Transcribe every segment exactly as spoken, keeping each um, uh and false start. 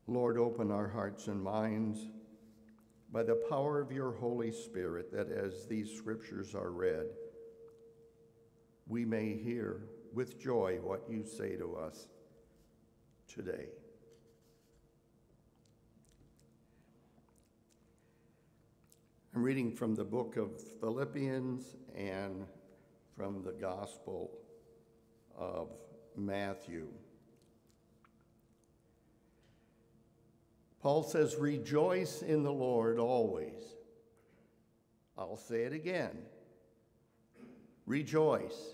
Lord, open our hearts and minds by the power of your Holy Spirit, that as these scriptures are read, we may hear with joy what you say to us today. I'm reading from the book of Philippians and from the Gospel of Matthew. Paul says, "Rejoice in the Lord always." I'll say it again. Rejoice.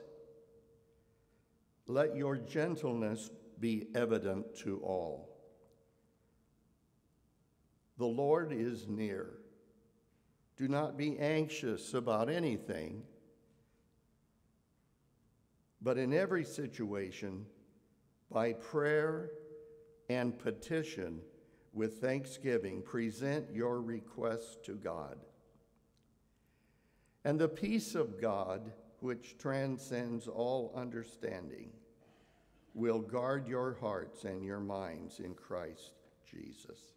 Let your gentleness be evident to all. The Lord is near. Do not be anxious about anything, but in every situation, by prayer and petition, with thanksgiving, present your requests to God. And the peace of God, which transcends all understanding, will guard your hearts and your minds in Christ Jesus.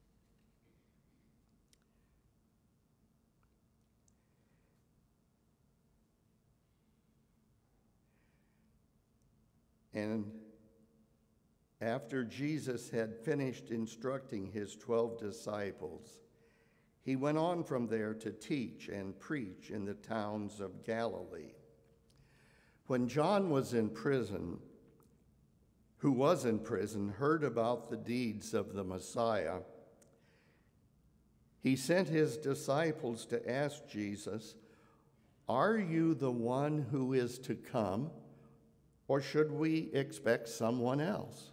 And after Jesus had finished instructing his twelve disciples, he went on from there to teach and preach in the towns of Galilee. When John was in prison, who was in prison, heard about the deeds of the Messiah, he sent his disciples to ask Jesus, "Are you the one who is to come, or should we expect someone else?"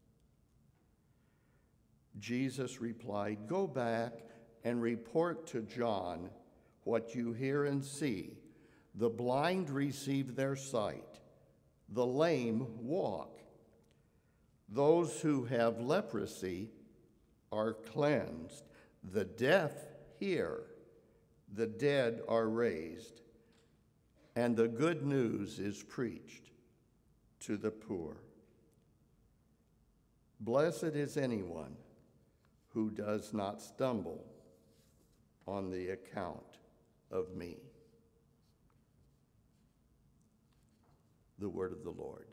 Jesus replied, "Go back and report to John what you hear and see. The blind receive their sight, the lame walk. Those who have leprosy are cleansed, the deaf hear, the dead are raised, and the good news is preached to the poor. Blessed is anyone who does not stumble on the account of me." The word of the Lord.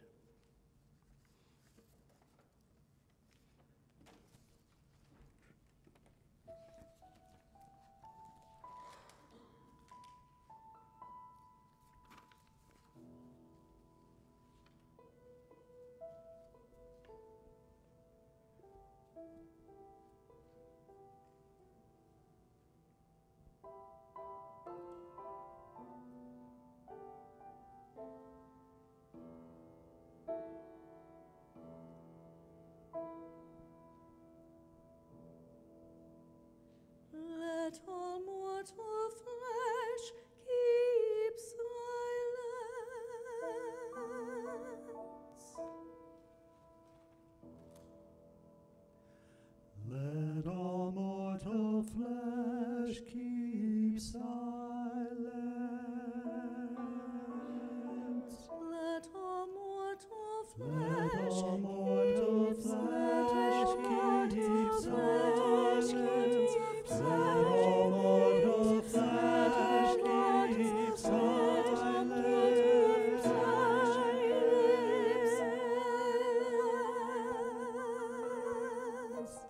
Let all mortal flesh keep silence. Let all mortal flesh keep silence. Let all mortal Let flesh all mortal keep flesh keep silence. silence. Let all mortal flesh keep silence.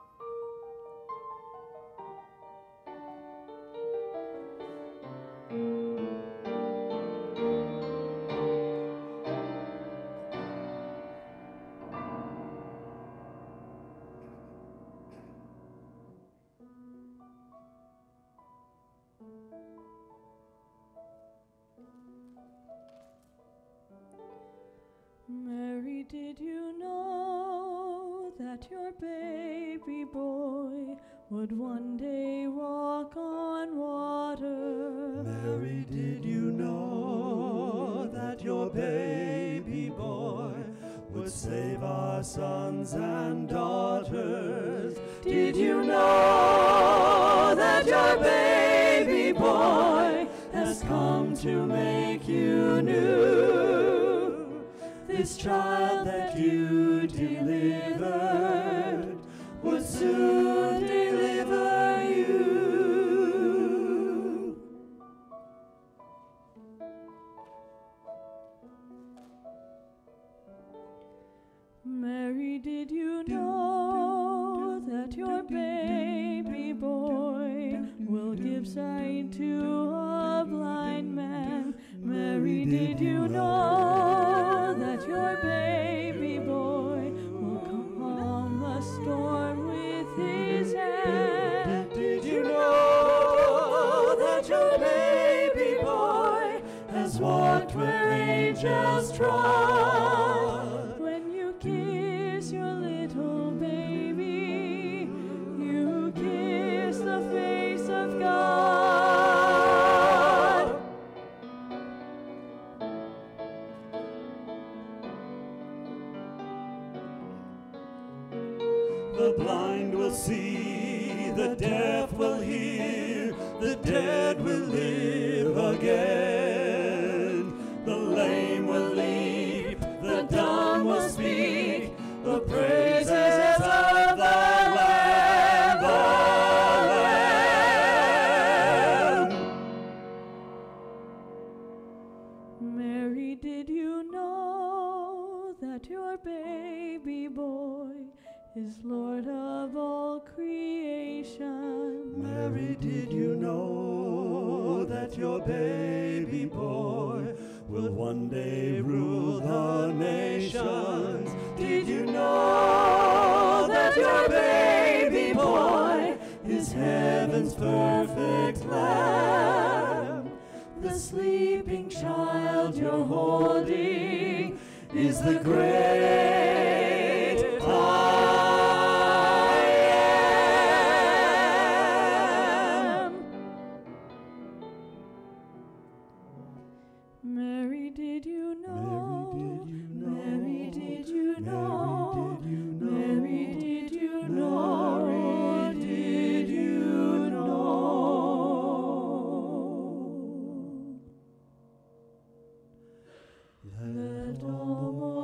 Mary, did you know that your baby boy would one day walk on water? Mary, did you know that your baby boy would save our sons and daughters? Did you know that your baby boy has come to make you new? This child that you delivered would soon deliver you. Mary, did you know that your baby boy will give sight to a blind man? Mary, did you know that your baby boy will calm a storm with his hand? Did you know that your baby boy has walked where angels trod? When you kiss your little baby, you kiss the face of God. The blind will see, the deaf will hear, the dead will live again. The lame will leap, the dumb will speak, the praises of the Lamb, the Lamb. Mary, did you know that your baby boy is Lord of all creation? Mary, did you know that your baby boy will one day rule the nations? Did you know that your baby boy is heaven's perfect Lamb? The sleeping child you're holding is the great I am. Mary, did you know? Mary, did you know? Mary, did you know? Mary, did you know? Let all